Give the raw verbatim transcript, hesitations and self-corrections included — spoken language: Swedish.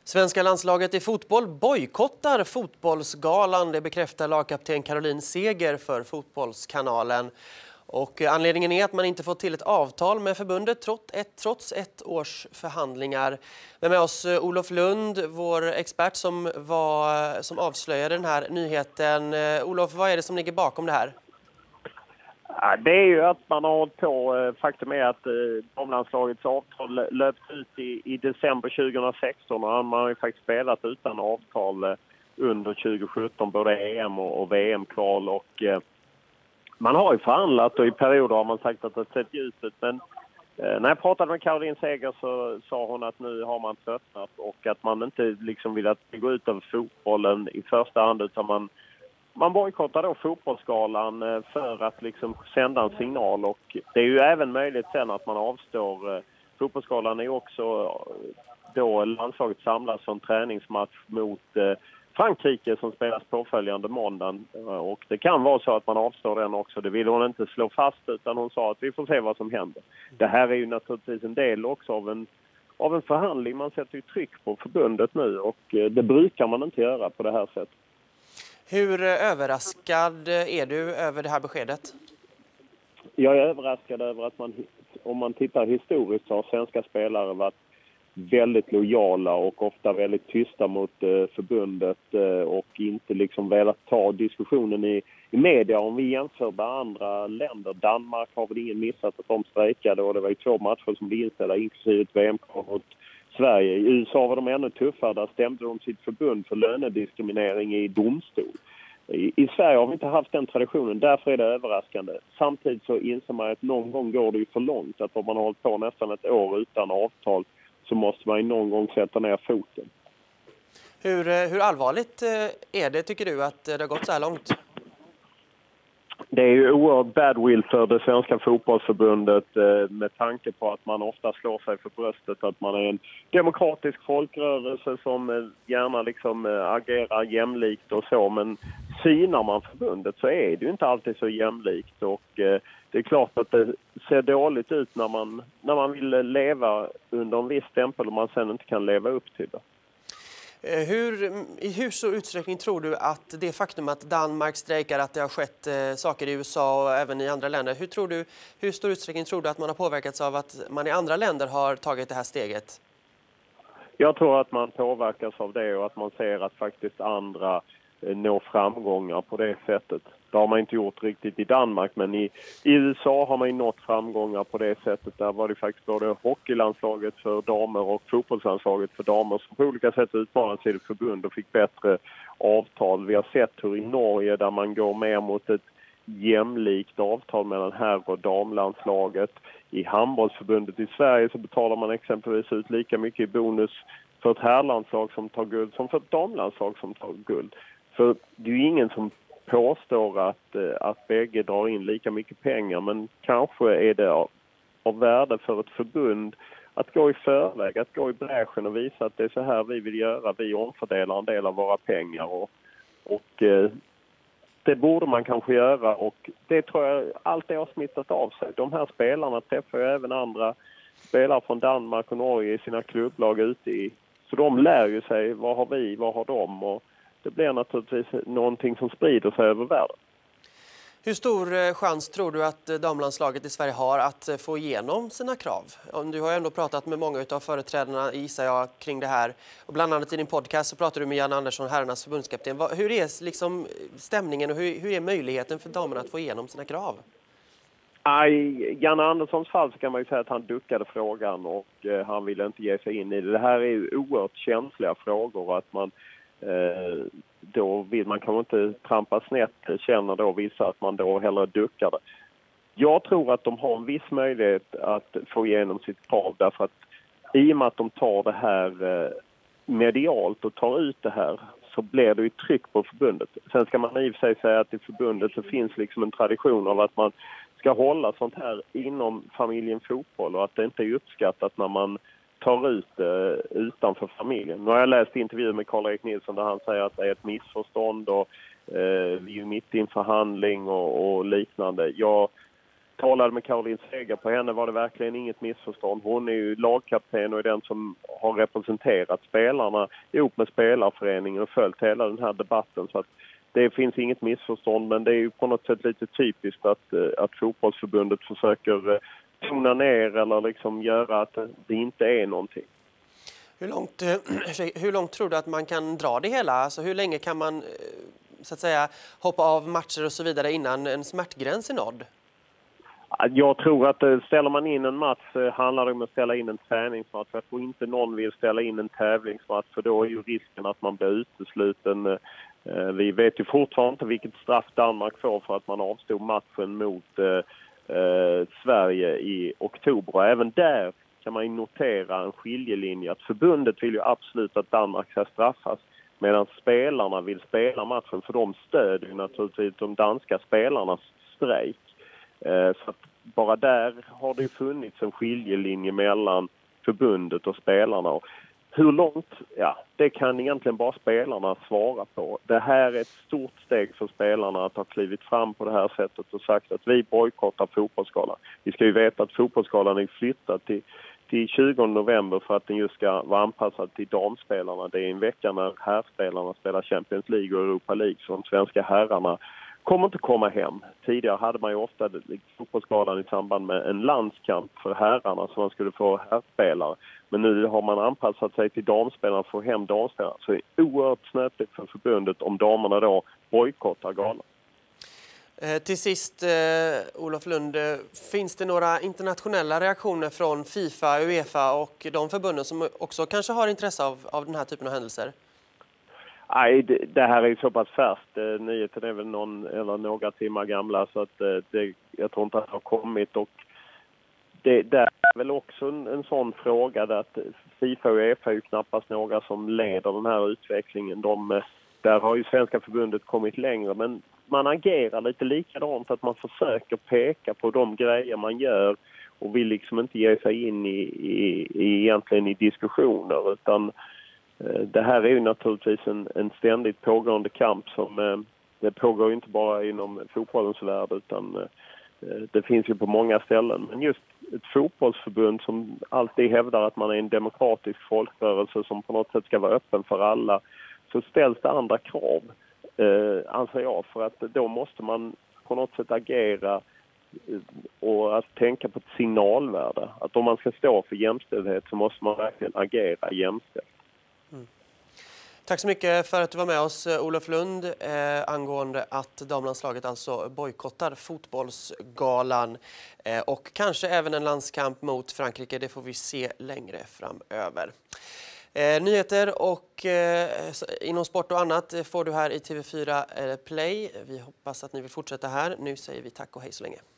Svenska landslaget i fotboll bojkottar fotbollsgalan, det bekräftar lagkapten Caroline Seger för Fotbollskanalen. Och anledningen är att man inte fått till ett avtal med förbundet trots ett, trots ett års förhandlingar. Men med oss Olof Lund, vår expert som, var, som avslöjade den här nyheten. Olof, vad är det som ligger bakom det här? Ja, det är ju att man har hållit på. Faktum är att damlandslagets avtal löpt ut i, i december tjugohundrasexton och man har ju faktiskt spelat utan avtal under tjugosjutton, både E M och, och V M-kval, och eh, man har ju förhandlat och i perioder har man sagt att det sett ljust ut, men eh, när jag pratade med Caroline Seger så sa hon att nu har man tröttnat och att man inte liksom vill att det går ut över fotbollen i första hand, utan man Man bojkottar då fotbollsgalan för att liksom sända en signal, och det är ju även möjligt sen att man avstår. Fotbollsgalan är ju också då landslaget samlas för en träningsmatch mot Frankrike som spelas påföljande måndagen, och det kan vara så att man avstår den också. Det vill hon inte slå fast, utan hon sa att vi får se vad som händer. Det här är ju naturligtvis en del också av en, av en förhandling. Man sätter ju tryck på förbundet nu, och det brukar man inte göra på det här sättet. Hur överraskad är du över det här beskedet? Jag är överraskad över att man, om man tittar historiskt, så har svenska spelare varit väldigt lojala och ofta väldigt tysta mot förbundet och inte liksom velat ta diskussionen i, i media. Om vi jämför med andra länder, Danmark har väl ingen missat att de strejkade, och det var ju två matcher som blev inställda, inklusive ett V M-kval mot Sverige. I U S A var de ännu tuffare, där stämde de sitt förbund för lönediskriminering i domstol. I, I Sverige har vi inte haft den traditionen, därför är det överraskande. Samtidigt så inser man att någon gång går det ju för långt, att om man har hållit på nästan ett år utan avtal så måste man ju någon gång sätta ner foten. Hur, hur allvarligt är det, tycker du, att det har gått så här långt? Det är ju oerhört badwill för det svenska fotbollsförbundet med tanke på att man ofta slår sig för bröstet att man är en demokratisk folkrörelse som gärna liksom agerar jämlikt och så, men synar man förbundet så är det ju inte alltid så jämlikt, och det är klart att det ser dåligt ut när man, när man vill leva under en viss stämpel och man sen inte kan leva upp till det. Hur, I hur stor utsträckning tror du att det faktum att Danmark strejkar, att det har skett eh, saker i U S A och även i andra länder, hur, tror du, hur stor utsträckning tror du att man har påverkats av att man i andra länder har tagit det här steget? Jag tror att man påverkas av det och att man ser att faktiskt andra eh, når framgångar på det sättet. Det har man inte gjort riktigt i Danmark, men i, i U S A har man ju nått framgångar på det sättet. Där var det faktiskt både hockeylandslaget för damer och fotbollslandslaget för damer som på olika sätt utmanade sig i förbund och fick bättre avtal. Vi har sett hur i Norge, där man går mer mot ett jämlikt avtal mellan herr- och damlandslaget. I handbollsförbundet i Sverige så betalar man exempelvis ut lika mycket i bonus för ett herrlandslag som tar guld som för ett damlandslag som tar guld. För det är ju ingen som påstår att, att bägge drar in lika mycket pengar, men kanske är det av, av värde för ett förbund att gå i förväg, att gå i bräschen och visa att det är så här vi vill göra. Vi omfördelar en del av våra pengar, och, och eh, det borde man kanske göra, och det tror jag alltid har smittat av sig. De här spelarna träffar ju även andra spelare från Danmark och Norge i sina klubblag ute i, så de lär ju sig vad har vi, vad har de, och det blir naturligtvis någonting som sprider sig över världen. Hur stor chans tror du att damlandslaget i Sverige har att få igenom sina krav? Du har ju ändå pratat med många av företrädarna, gissar jag, kring det här. Och bland annat i din podcast så pratar du med Jan Andersson, herrarnas förbundskapten. Hur är liksom stämningen och hur, hur är möjligheten för damerna att få igenom sina krav? I Jan Anderssons fall så kan man ju säga att han duckade frågan, och eh, han ville inte ge sig in i det. Det här är ju oerhört känsliga frågor, och att man Eh, då vill man kanske inte trampa snett, känner då vissa att man då hellre duckar det. Jag tror att de har en viss möjlighet att få igenom sitt krav, därför att i och med att de tar det här eh, medialt och tar ut det här, så blir det ju tryck på förbundet. Sen ska man i och för sig säga att i förbundet så finns liksom en tradition av att man ska hålla sånt här inom familjen fotboll, och att det inte är uppskattat när man tar ut eh, utanför familjen. Nu har jag läst intervjuer med Karl-Erik Nilsson där han säger att det är ett missförstånd och eh, vi är mitt i en förhandling och, och liknande. Jag talade med Caroline Seger. På henne var det verkligen inget missförstånd. Hon är ju lagkapten och är den som har representerat spelarna ihop med spelarföreningen och följt hela den här debatten. Så att det finns inget missförstånd, men det är ju på något sätt lite typiskt att, att fotbollsförbundet försöker tona ner eller liksom göra att det inte är någonting. Hur långt, hur långt tror du att man kan dra det hela? Alltså hur länge kan man så att säga hoppa av matcher och så vidare innan en smärtgräns är nådd? Jag tror att ställer man in en match handlar det om att ställa in en träningsmatch. Jag tror inte någon vill ställa in en tävlingsmatch, för då är ju risken att man blir utesluten. Vi vet ju fortfarande inte vilket straff Danmark får för att man avstod matchen mot eh, Sverige i oktober. Och även där kan man notera en skiljelinje. Att förbundet vill ju absolut att Danmark ska straffas, medan spelarna vill spela matchen, för de stödjer naturligtvis de danska spelarnas strejk. Eh, så att bara där har det funnits en skiljelinje mellan förbundet och spelarna. Och hur långt? Ja, det kan egentligen bara spelarna svara på. Det här är ett stort steg för spelarna att ha klivit fram på det här sättet och sagt att vi bojkottar fotbollsskalan. Vi ska ju veta att fotbollsskalan är flyttad till, till tjugonde november för att den just ska vara anpassad till damspelarna. Det är en vecka när herrspelarna spelar Champions League och Europa League, så de svenska herrarna kommer inte komma hem. Tidigare hade man ju ofta fotbollsskalan i samband med en landskamp för herrarna, så man skulle få herrspelare. Men nu har man anpassat sig till damspelarna för att få hem damspelare. Så det är oerhört snöpligt för förbundet om damerna då bojkottar galan. Eh, till sist, eh, Olof Lund, finns det några internationella reaktioner från FIFA, UEFA och de förbunden som också kanske har intresse av, av den här typen av händelser? Nej, det, det här är ju så pass färskt. Nyheten är väl någon eller några timmar gamla, så att det, jag tror inte att det har kommit. Och det, det är väl också en, en sån fråga där att FIFA och UEFA är ju knappast några som leder den här utvecklingen. De, där har ju Svenska förbundet kommit längre, men man agerar lite likadant, att man försöker peka på de grejer man gör och vill liksom inte ge sig in i, i, i egentligen i diskussioner, utan det här är ju naturligtvis en, en ständigt pågående kamp som eh, det pågår inte bara inom fotbollens värld, utan eh, det finns ju på många ställen. Men just ett fotbollsförbund som alltid hävdar att man är en demokratisk folkrörelse som på något sätt ska vara öppen för alla, så ställs det andra krav, eh, anser jag, för att då måste man på något sätt agera och att tänka på ett signalvärde. Att om man ska stå för jämställdhet så måste man verkligen agera jämställt. Mm. Tack så mycket för att du var med oss, Olof Lund, eh, angående att damlandslaget alltså bojkottar fotbollsgalan eh, och kanske även en landskamp mot Frankrike. Det får vi se längre framöver. Eh, nyheter och eh, inom sport och annat får du här i T V fyra eh, Play. Vi hoppas att ni vill fortsätta här. Nu säger vi tack och hej så länge.